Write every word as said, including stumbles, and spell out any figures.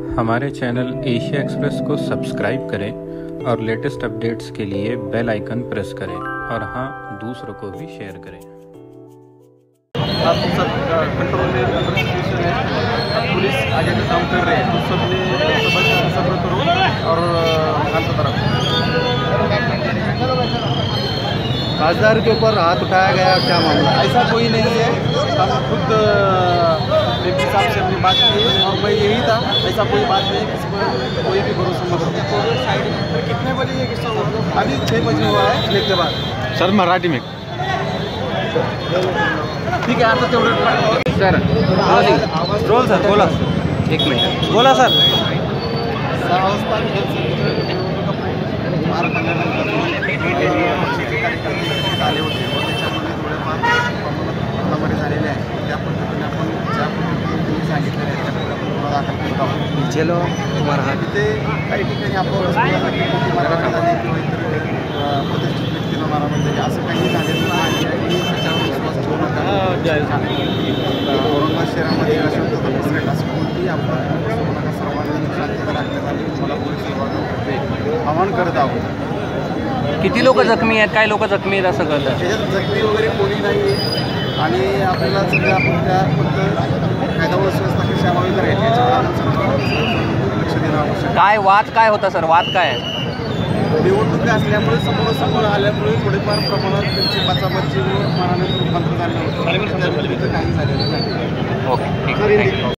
हमारे channel Asia express को subscribe करें और लेटेस्ट अपडेट्स के लिए बेल आइकन प्रेस करें और हाँ, दूसरों को भी शेयर करें। आप सब कंट्रोल में सिचुएशन है, अब पुलिस आगे का काम कर रहे हैं, तो सबने सब्र सब्र करो और शांत रहो। खासदार के ऊपर हाथ उठाया गया, क्या मामला? ऐसा कोई नहीं है, हम खुद एमपी साहब से हमने बात की और मैं यही था, ऐसा कोई बात नहीं, किस पर कोई भी भरोसा मत रखो। कितने बजे ये किस्सा हुआ? अभी छः बजे हुआ है, लेट के बाद। सर मराठी में ठीक है, आता तेवढं सर रोल सर बोला एक मिनिट बोला सर सहा वाजता आले होते व त्याच्यामध्ये थोडेफार प्रमाणामध्ये झालेले आहे. त्या पद्धतीने आपण ज्या पद्धतीने तुम्ही सांगितलेलं आहे त्या पद्धतीने आपण गुन्हा दाखल करत आहोत. चलो तुम्हाला तिथे काही ठिकाणी आपण मारहाण झाली किंवा इतर प्रतिष्ठित व्यक्तीला मारहाण झाली असं काही झालेलं नाही आणि त्याच्यावर विश्वास ठेवू नका. औरंगाबाद शहरामध्ये अशांतता पसरेल असं कोणतीही आपण नका. सर्वांना शांतता राखण्यात आली मला पोलीस विभागाकडे आवाहन करत आहोत. किती लोक जखमी आहेत, काय लोक जखमी आहेत असं कळतं? त्याच्यात जखमी वगैरे कोणी नाही आहे आणि आपल्याला सध्या आपण त्या फक्त कायदा व सुव्यवस्था कशी अमावित राहील याच्यावर आपण सर्व लक्ष देणं आवश्यक. काय वाद काय होता सर? वाद काय आहे? निवडणूक असल्यामुळे समोरासमोर आल्यामुळे थोडेफार प्रमाणात त्यांची बाचाबाची व मारहाणीत रूपांतर झालं होतं. त्या व्यतिरिक्त काही झालेलं नाही. ओके ठीक आहे.